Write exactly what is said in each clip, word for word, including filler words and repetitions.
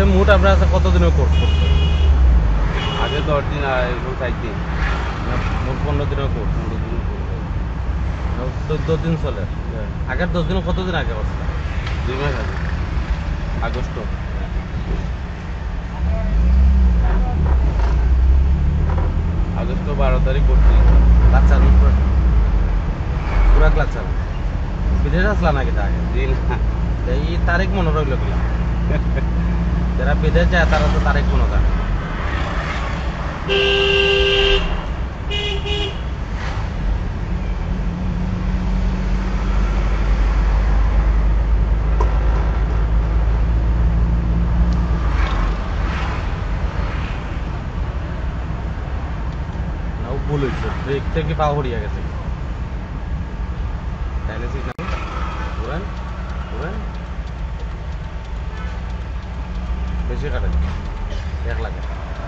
মোট আপনার কাছে কতদিনের কোর্স করছে? আগে দশ দিন আর এখন চার দিন। মোট পনেরো দিনের কোর্স। পনেরো দিন চোদ্দ দিন চলে। আগের দশ দিন কতদিন আগে করছে? দুই মাস আগে, আগস্ট। আগস্ট বারো তারিখ করছি। ক্লাস চালু পুরা ক্লাস চালু বিদেশ আসলা নাকি তা আগে? জি না, এই তারিখ মনে রইল কিনা? যারা বিদেশ যায় তারা তো তারিখ মনে থাকে। ভুল হয়েছে, ব্রেক থেকে পা হরিয়া গেছে। তাইলে ঠিক না, ঘুরেন ঘুরেন বেশি কাটেন, এক লাগে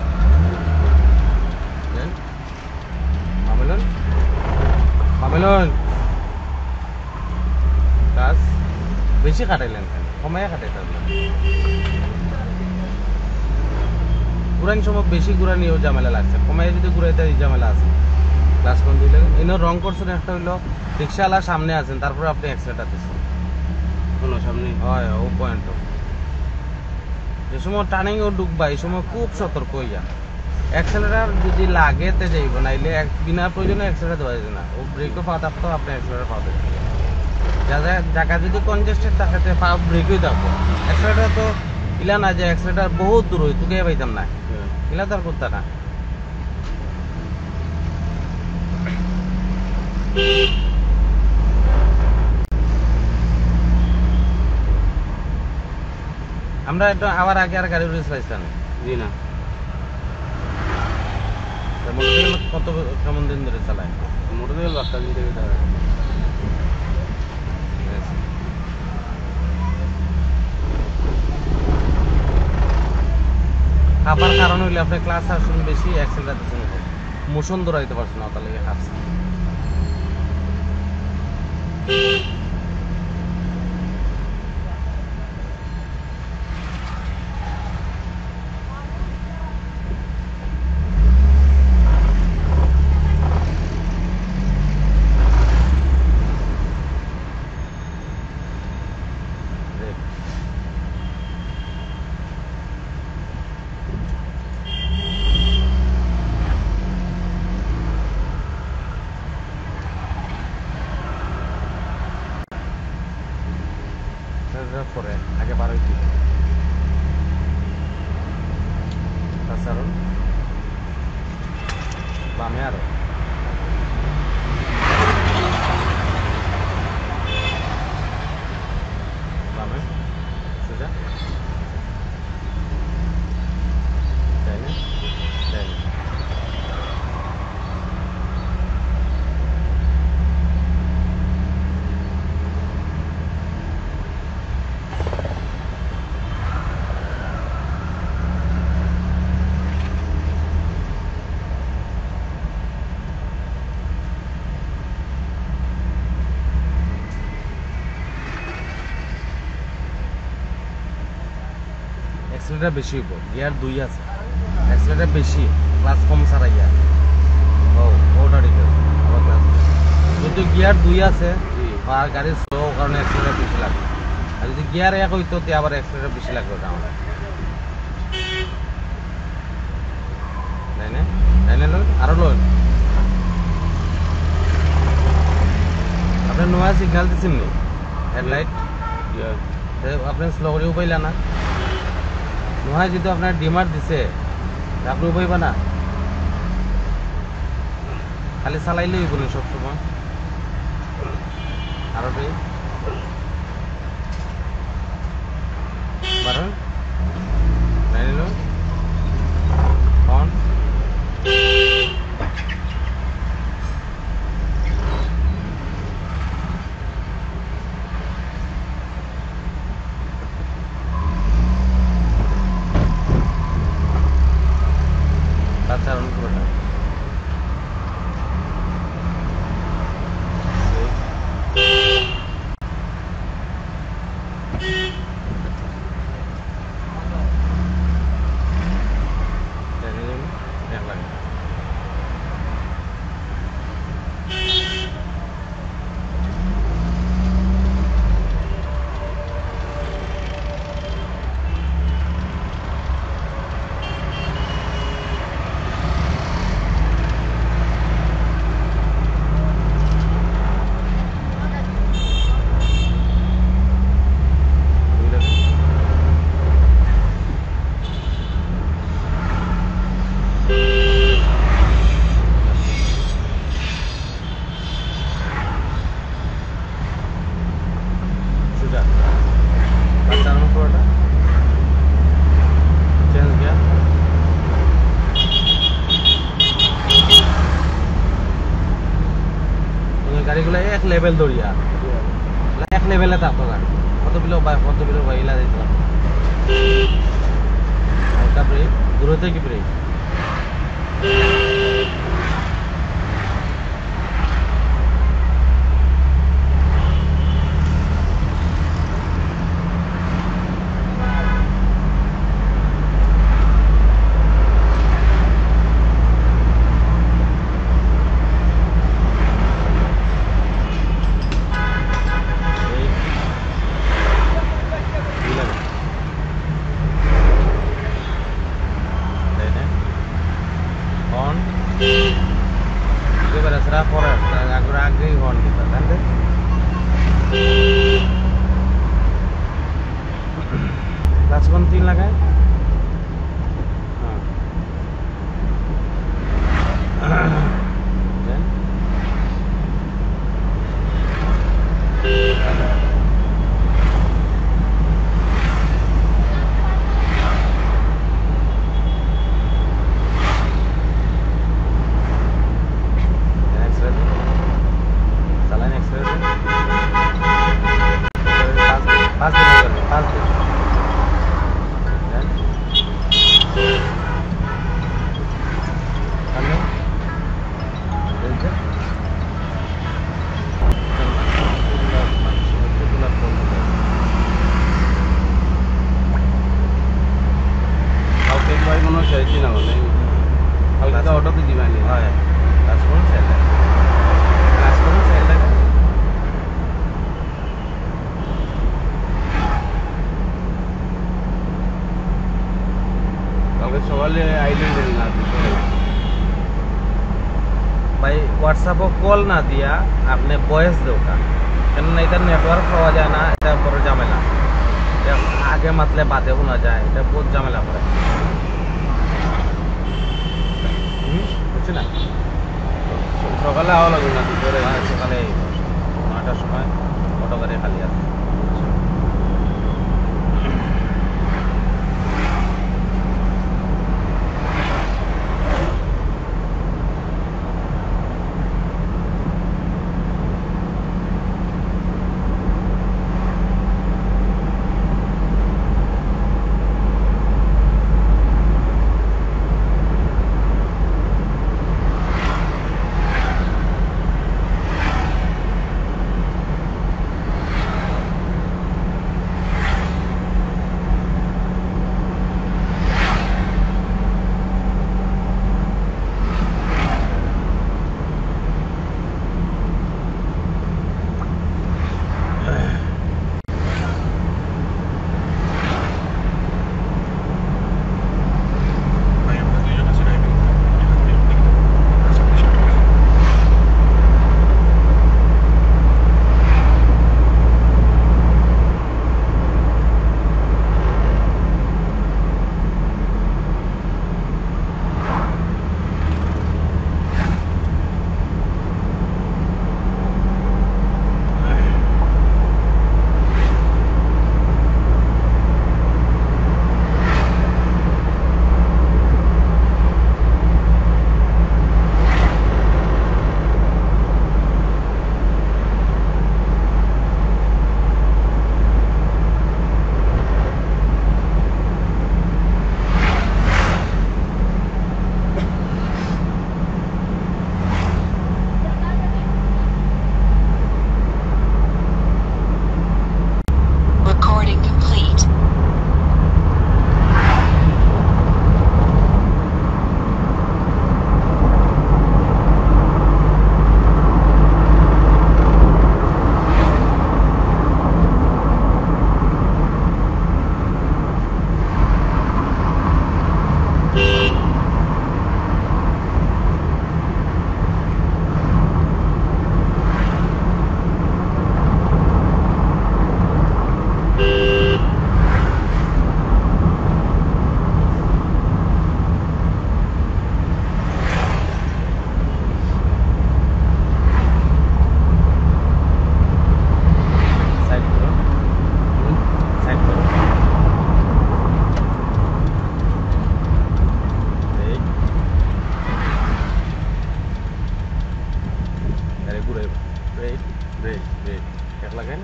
মামেলন মামেলন কাজ বেশি কাটাইলেন কেন? কমাইয়া কাটাইতেন না। ঘুরান সময় বেশি ঘুরা নিয়েও ঝামেলা লাগছে, কমাইয়া যদি ঘুরাইতে ঝামেলা আছে। ক্লাস কোন দিলে এনে রং করছেন একটা হইলো রিক্সাওয়ালা সামনে আছেন, তারপরে আপনি অ্যাক্সিডেন্ট দিচ্ছেন কোনো সামনে। হয় ও পয়েন্ট। যে সময় টার্নিং ও ঢুকবা এই সময় খুব সতর্ক হইয়া অ্যাক্সেলারেটর যদি লাগে তে যাইব, নাইলে বিনা প্রয়োজনে অ্যাক্সেলারেটর দেওয়া যায় না। ও ব্রেকও পা থাকতো আপনি অ্যাক্সেলারেটর পাবেন। যাদের জায়গা যদি কনজেস্টেড থাকে পা ব্রেকই থাকবো। অ্যাক্সেলারেটর তো ইলা না যে অ্যাক্সেলারেটর বহুত দূর হই তোকে পাইতাম না, ইলা তার করতে না। আমরা একটু আবার আগে আর গাড়ি উড়ে চাইছিলাম। জি না, মোটরসাইকেল কত কেমন দিন ধরে চালায়? মোটরসাইকেল বাচ্চা দিন থেকে চালায়। খাবার কারণ হইলে আপনি ক্লাস আসুন বেশি, অ্যাক্সেলারেটর দিচ্ছেন কম, মোশন দৌড়াইতে পারছেন না, তার লেগে খাচ্ছে। পরে আগে বার হইতে তাছাড়া বামে আরো বামে সোজা তাই না, তাই না। অ্যাক্সিলেটার বেশি হইব, গিয়ার দুই আছে, অ্যাক্সিলেটার বেশি, ক্লাস কম ছাড়াইয়া ও ওটা ঠিক আছে। আবার ক্লাস যদি গিয়ার দুই আছে আর গাড়ি স্লো কারণে অ্যাক্সিলেটার বেশি লাগবে, আর যদি গিয়ার এক হইতো তে আবার অ্যাক্সিলেটার বেশি লাগবে ওটা আমাদের, তাই না? তাই না লোন আরো লোন আপনার নোয়া সিগন্যাল দিচ্ছেন নি হেডলাইট, আপনি স্লো করে উপাইলা না। নোয়া যদি আপনার ডিমার দিছে আপনি উপাইবা না, খালি চালাইলেই বলে সবসময় আরো বারো নাইলো অন তাছাড়া পুরোটা লেভেল দরিয়া এক লেভেলে থাকতো গাড়ি কত বিলো কত বিলো বাইলা দিত হালকা ব্রেক দূরে থেকে break será por agora agri hon kita kan deh kelas kontin lah kan dan auto tuh gimana? Oh ya, transport saya ada. Transport saya ada. Kalau soalnya island dari nanti. भाई WhatsApp को call ना दिया आपने voice दो का ना इधर network पावा जाए ना इधर बड़ झमेला आगे मतलब बातें हो ना जाए इधर बहुत झमेला पड़े বুঝছি না সকালে আওয়া লাগবে না দুপুরে সকালে নটার সময় অটো গাড়ি খালি আছে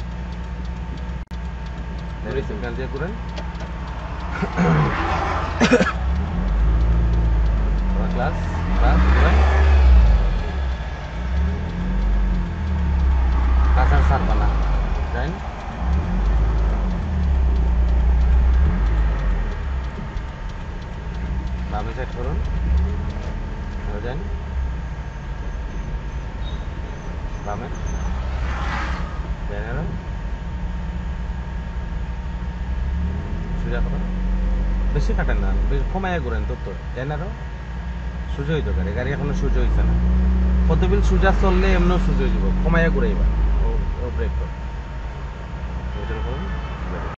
সিগন্যাল দিয়ে ঘুরেন। Class class ঘুরেন। কাঁচার সারবা না যাইন। বামে সাইড করুন, যাইন বামে যাইন, সোজা করো, বেশি কাটেন না, কমাইয়া ঘুরেন তো তো যাই না, সোজা হইতো গাড়ি, গাড়ি এখনো সোজা হয়েছে না, কত বিল সোজা চললে এমনও সোজা হয়ে যাব, কমাইয়া ঘুরাইবা ও ব্রেক করো।